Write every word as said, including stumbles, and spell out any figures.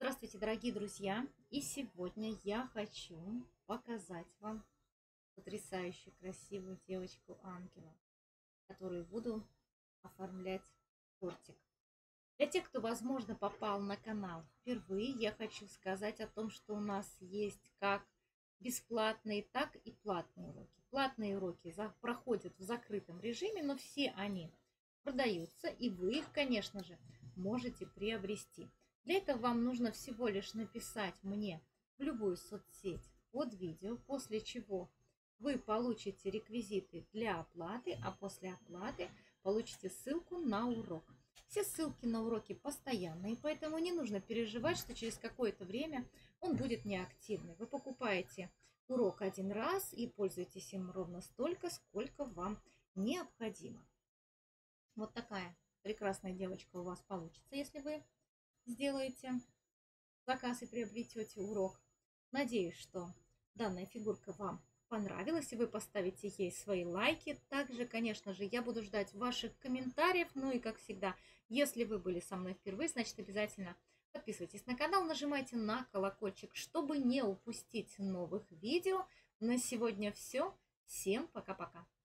Здравствуйте, дорогие друзья! И сегодня я хочу показать вам потрясающую красивую девочку ангела, которую буду оформлять тортик. Для тех, кто, возможно, попал на канал впервые, я хочу сказать о том, что у нас есть как бесплатные, так и платные уроки. Платные уроки проходят в закрытом режиме, но все они продаются, и вы их, конечно же, можете приобрести. Для этого вам нужно всего лишь написать мне в любую соцсеть под видео, после чего вы получите реквизиты для оплаты, а после оплаты получите ссылку на урок. Все ссылки на уроки постоянные, поэтому не нужно переживать, что через какое-то время он будет неактивный. Вы покупаете урок один раз и пользуетесь им ровно столько, сколько вам необходимо. Вот такая прекрасная девочка у вас получится, если вы сделаете заказ и приобретете урок. Надеюсь, что данная фигурка вам понравилась, и вы поставите ей свои лайки. Также, конечно же, я буду ждать ваших комментариев. Ну и, как всегда, если вы были со мной впервые, значит, обязательно подписывайтесь на канал, нажимайте на колокольчик, чтобы не упустить новых видео. На сегодня все. Всем пока-пока.